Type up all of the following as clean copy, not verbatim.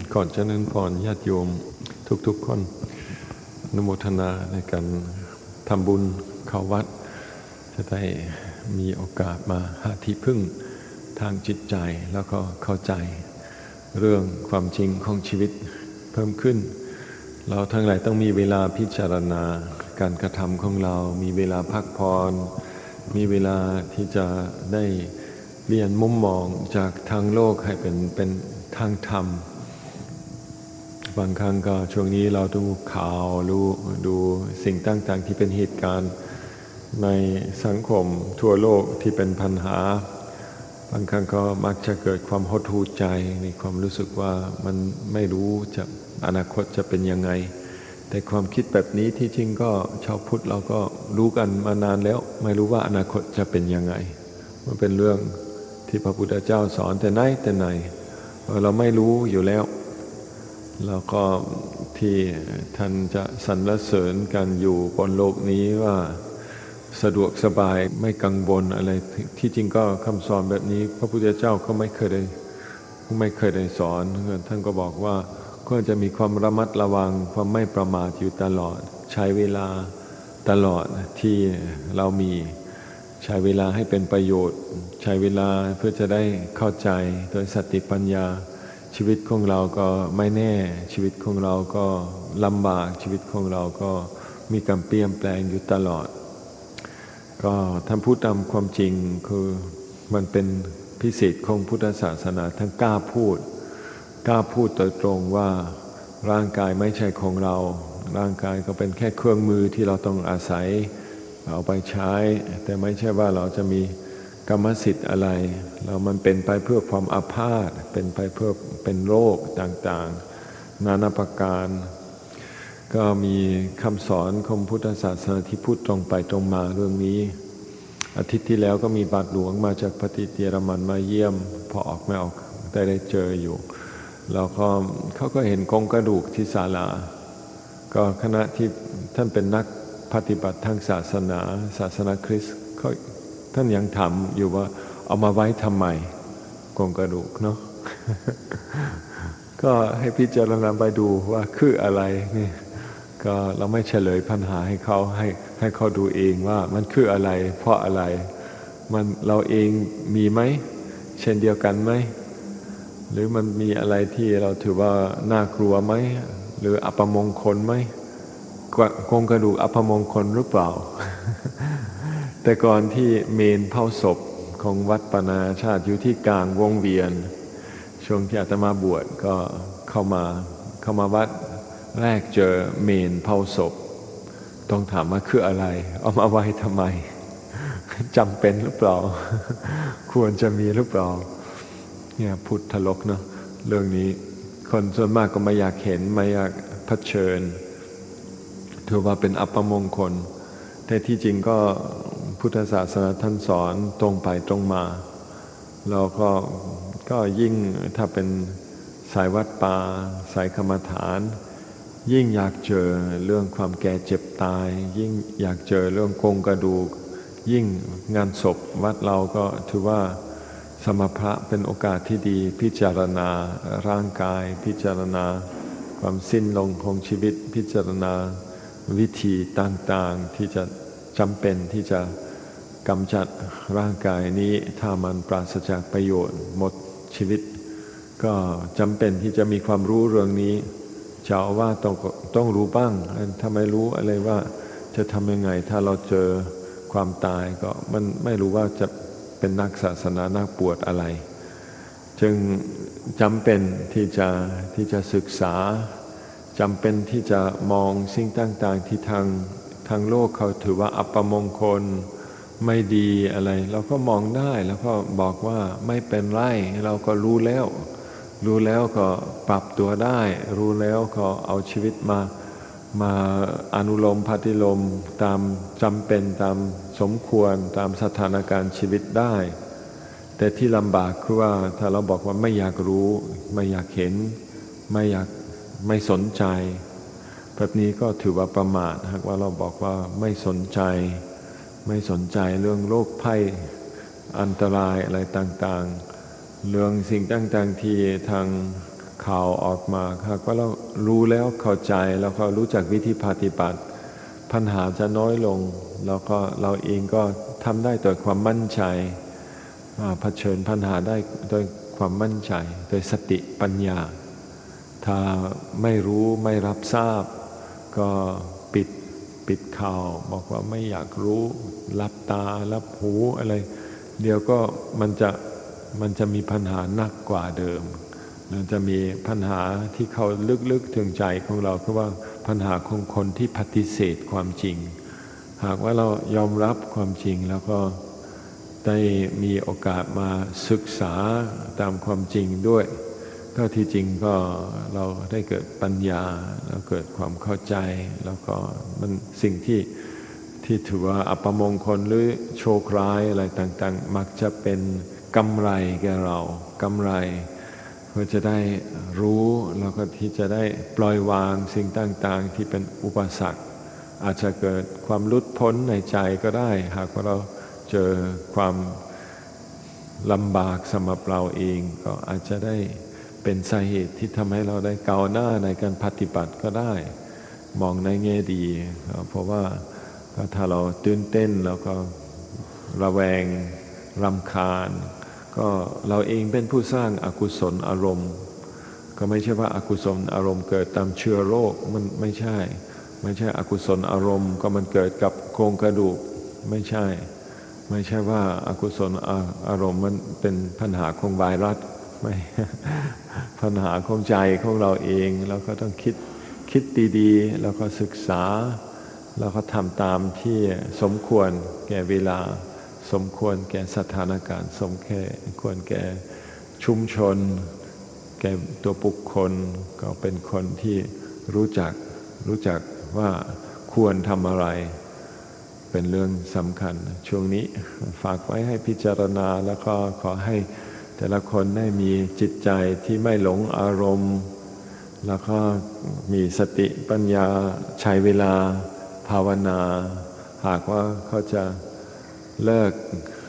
ก่อนเจริญพรญาติโยมทุกๆคนอนุโมทนาในการทำบุญเข้าวัดจะได้มีโอกาสมาหาที่พึ่งทางจิตใจแล้วก็เข้าใจเรื่องความจริงของชีวิตเพิ่มขึ้นเราทั้งหลายต้องมีเวลาพิจารณาการกระทำของเรามีเวลาพักผ่อนมีเวลาที่จะได้เปลี่ยนมุมมองจากทางโลกให้เป็นทางธรรมบางครั้งก็ช่วงนี้เราดูข่าวดูสิ่งต่างๆที่เป็นเหตุการณ์ในสังคมทั่วโลกที่เป็นปัญหาบางครั้งก็มักจะเกิดความหดหู่ใจในความรู้สึกว่ามันไม่รู้จะอนาคตจะเป็นยังไงแต่ความคิดแบบนี้ที่จริงก็ชาวพุทธเราก็รู้กันมานานแล้วไม่รู้ว่าอนาคตจะเป็นยังไงมันเป็นเรื่องที่พระพุทธเจ้าสอนแต่ไหนเราไม่รู้อยู่แล้วแล้วก็ที่ท่านจะสรรเสริญกันอยู่บนโลกนี้ว่าสะดวกสบายไม่กังวลอะไรที่จริงก็คำสอนแบบนี้พระพุทธเจ้าก็ไม่เคยได้สอนท่านก็บอกว่าควรจะมีความระมัดระวังความไม่ประมาทอยู่ตลอดใช้เวลาตลอดที่เรามีใช้เวลาให้เป็นประโยชน์ใช้เวลาเพื่อจะได้เข้าใจโดยสติปัญญาชีวิตของเราก็ไม่แน่ชีวิตของเราก็ลำบากชีวิตของเราก็มีการเปลี่ยนแปลงอยู่ตลอดก็ท่านพูดตามความจริงคือมันเป็นพิเศษของพุทธศาสนาท่านกล้าพูดโดยตรงว่าร่างกายไม่ใช่ของเราร่างกายก็เป็นแค่เครื่องมือที่เราต้องอาศัยเอาไปใช้แต่ไม่ใช่ว่าเราจะมีกรรมสิทธิ์อะไรเรามันเป็นไปเพื่อความอาพาธเป็นไปเพื่อเป็นโรคต่างๆนานาประการก็มีคำสอนของพุทธศาสนาที่พูดตรงไปตรงมาเรื่องนี้อาทิตย์ที่แล้วก็มีบาทหลวงมาจากประเทศเยอรมันมาเยี่ยมพอออกไม่ออกได้เจออยู่แล้วก็เขาก็เห็นโครงกระดูกที่ศาลาก็คณะที่ท่านเป็นนักปฏิบัติทางศาสนาคริสต์ท่านยังถามอยู่ว่าเอามาไว้ทำไมโครงกระดูกเนาะ ก็ให้พิจารณาไปดูว่าคืออะไรนี่ก็เราไม่เฉลยปัญหาให้เขาดูเองว่ามันคืออะไรเพราะอะไรมันเราเองมีไหมเช่นเดียวกันไหมหรือมันมีอะไรที่เราถือว่าน่ากลัวไหมหรืออัปมงคลไหมโครงกระดูกอัปมงคลหรือเปล่า แต่ก่อนที่เมนเผาศพของวัดปนาชาติอยู่ที่กลางวงเวียนช่วงที่อาตมาบวชก็เข้ามาวัดแรกเจอเมนเผาศพต้องถามว่าคืออะไรเอามาไว้ทำไมจำเป็นหรือเปล่า ควรจะมีหรือเปล่าเนี่ยพุทธลกเนาะเรื่องนี้คนส่วนมากก็ไม่อยากเห็นไม่อยากเผชิญถือว่าเป็นอัปมงคลแต่ที่จริงก็พุทธศาสนาท่านสอนตรงไปตรงมาแล้วก็ยิ่งถ้าเป็นสายวัดป่าสายกรรมฐานยิ่งอยากเจอเรื่องความแก่เจ็บตายยิ่งอยากเจอเรื่องโครงกระดูกยิ่งงานศพวัดเราก็ถือว่าสมภะเป็นโอกาสที่ดีพิจารณาร่างกายพิจารณาความสิ้นลงของชีวิตพิจารณาวิธีต่างๆที่จะจำเป็นที่จะกำจัดร่างกายนี้ถ้ามันปราศจากประโยชน์หมดชีวิตก็จำเป็นที่จะมีความรู้เรื่องนี้เจ้าอาว่าสต้องรู้บ้างถ้าไม่รู้อะไรว่าจะทำยังไงถ้าเราเจอความตายก็มันไม่รู้ว่าจะเป็นนักศาสนานักบวชอะไรจึงจำเป็นที่จะศึกษาจำเป็นที่จะมองสิ่งต่างๆที่ทางโลกเขาถือว่าอัปมงคลไม่ดีอะไรเราก็มองได้แล้วก็บอกว่าไม่เป็นไรเราก็รู้แล้วก็ปรับตัวได้รู้แล้วก็เอาชีวิตมาอนุโลมปฏิโลมตามจำเป็นตามสมควรตามสถานการณ์ชีวิตได้แต่ที่ลำบากคือว่าถ้าเราบอกว่าไม่อยากรู้ไม่อยากเห็นไม่สนใจแบบนี้ก็ถือว่าประมาทหากว่าเราบอกว่าไม่สนใจเรื่องโรคภัยอันตรายอะไรต่างๆเรื่องสิ่งต่างๆที่ทางข่าวออกมาครับก็เรารู้แล้วเข้าใจแล้วก็รู้จักวิธีปฏิบัติปัญหาจะน้อยลงแล้วก็เราเองก็ทำได้โดยความมั่นใจเผชิญปัญหาได้โดยความมั่นใจโดยสติปัญญาถ้าไม่รู้ไม่รับทราบก็ปิดข่าวบอกว่าไม่อยากรู้รับตารับหูอะไรเดี๋ยวก็มันจะมีปัญหาหนักกว่าเดิมมันจะมีปัญหาที่เขาลึกๆถึงใจของเราคือว่าปัญหาของคนที่ปฏิเสธความจริงหากว่าเรายอมรับความจริงแล้วก็ได้มีโอกาสมาศึกษาตามความจริงด้วยก็ที่จริงก็เราได้เกิดปัญญาแล้วเกิดความเข้าใจแล้วก็มันสิ่งที่ถือว่าอัปมงคลหรือโชคร้ายอะไรต่างๆมักจะเป็นกำไรแก่เรากำไรเพื่อจะได้รู้แล้วก็ที่จะได้ปล่อยวางสิ่งต่างๆที่เป็นอุปสรรคอาจจะเกิดความหลุดพ้นในใจก็ได้หากว่าเราเจอความลำบากสำหรับเราเองก็อาจจะได้เป็นสาเหตุที่ทำให้เราได้ก้าวหน้าในการปฏิบัติก็ได้มองในแง่ดีเพราะว่าถ้าเราตื่นเต้นแล้วก็ระแวงรำคาญก็เราเองเป็นผู้สร้างอกุศลอารมณ์ก็ไม่ใช่ว่าอกุศลอารมณ์เกิดตามเชื้อโรคมันไม่ใช่อกุศลอารมณ์ก็มันเกิดกับโครงกระดูกไม่ใช่ว่าอกุศลอารมณ์มันเป็นปัญหาของไวรัสไม่ปัญหาของใจของเราเองแล้วก็ต้องคิดดีๆแล้วก็ศึกษาแล้วก็ทำตามที่สมควรแก่เวลาสมควรแก่สถานการณ์สมควรแก่ชุมชนแก่ตัวบุคคลก็เป็นคนที่รู้จักว่าควรทำอะไรเป็นเรื่องสำคัญช่วงนี้ฝากไว้ให้พิจารณาแล้วก็ขอให้แต่ละคนได้มีจิตใจที่ไม่หลงอารมณ์แล้วก็มีสติปัญญาใช้เวลาภาวนาหากว่าเขาจะเลิก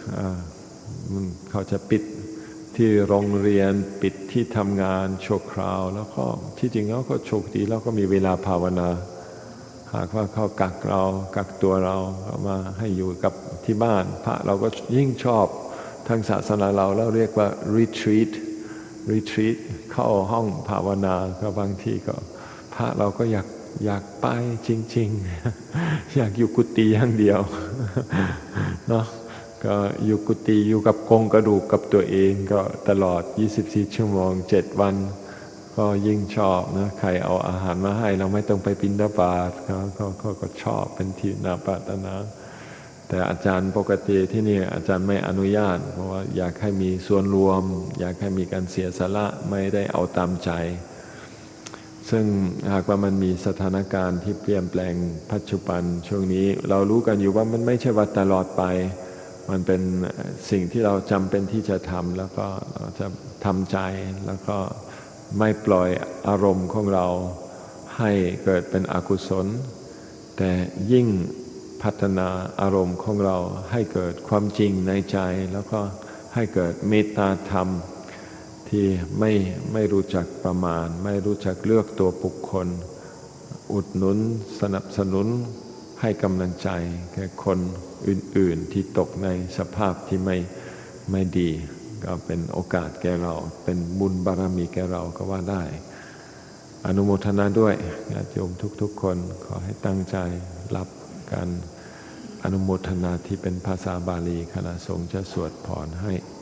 เขาจะปิดที่โรงเรียนปิดที่ทำงานชั่วคราวแล้วก็ที่จริงแล้วก็โชคดีแล้วก็มีเวลาภาวนาหากว่าเขากักตัวเรามาให้อยู่กับที่บ้านพระเราก็ยิ่งชอบทางศาสนาเราเรียกว่า retreat เข้าห้องภาวนาก็บางทีก็พระเราก็อยากไปจริงๆอยากอยู่กุฏิอย่างเดียวเนาะก็อยู่กุฏิอยู่กับกงกระดูกกับตัวเองก็ตลอด24ชั่วโมง7วันก็ยิ่งชอบนะใครเอาอาหารมาให้เราไม่ต้องไปบิณฑบาตก็ชอบเป็นที่น่าปรารถนาแต่อาจารย์ปกติที่นี่อาจารย์ไม่อนุญาตเพราะว่าอยากให้มีส่วนรวมอยากให้มีการเสียสละไม่ได้เอาตามใจซึ่งหากว่ามันมีสถานการณ์ที่เปลี่ยนแปลงปัจจุบันช่วงนี้เรารู้กันอยู่ว่ามันไม่ใช่ว่าตลอดไปมันเป็นสิ่งที่เราจำเป็นที่จะทำแล้วก็เราจะทำใจแล้วก็ไม่ปล่อยอารมณ์ของเราให้เกิดเป็นอกุศลแต่ยิ่งพัฒนาอารมณ์ของเราให้เกิดความจริงในใจแล้วก็ให้เกิดเมตตาธรรมที่ไม่รู้จักประมาณไม่รู้จักเลือกตัวบุคคลอุดหนุนสนับสนุนให้กำลังใจแก่คนอื่นๆที่ตกในสภาพที่ไม่ดีก็เป็นโอกาสแก่เราเป็นบุญบารมีแก่เราก็ว่าได้อนุโมทนาด้วยญาติโยมทุกๆคนขอให้ตั้งใจรับการอนุโมทนาที่เป็นภาษาบาลีคณะสงฆ์จะสวดพรให้